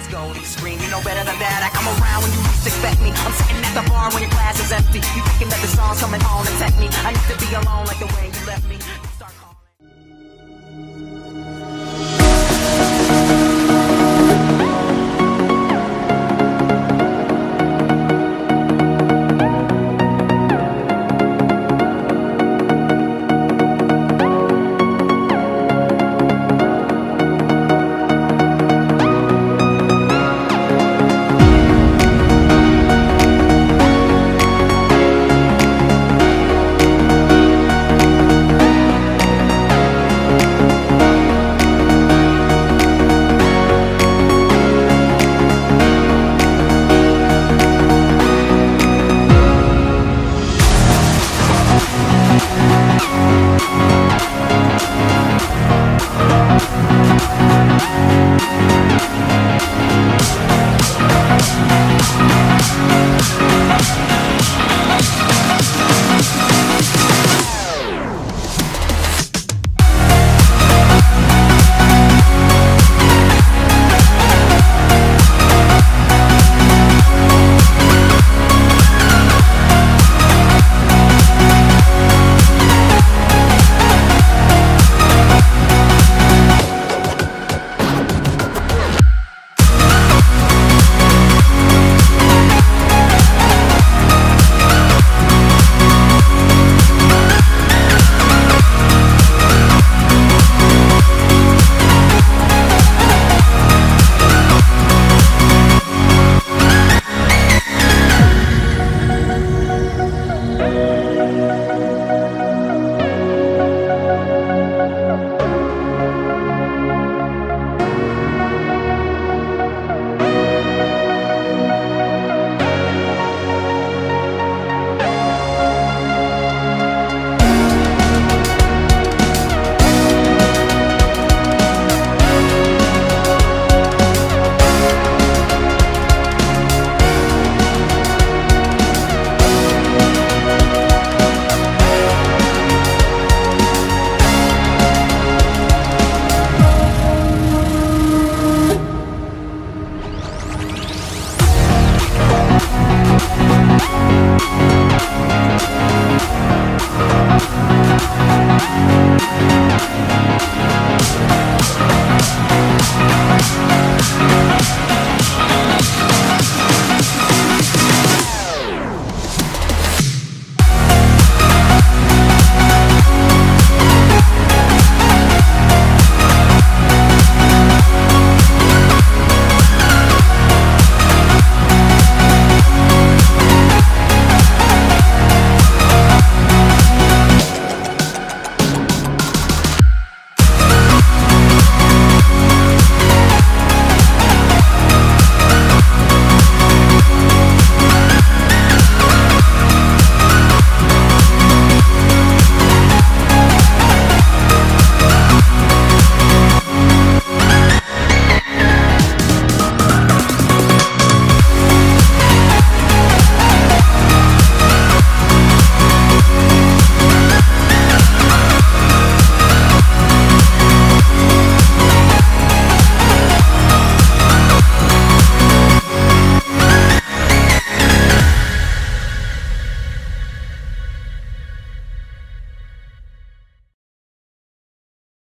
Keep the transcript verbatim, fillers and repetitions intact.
lights go and you scream. You know better than that. I come around when you least expect me. I'm sitting at the bar when your glass is empty. You thinking that the song's coming home to tempt me. I need to be alone like the way you left me.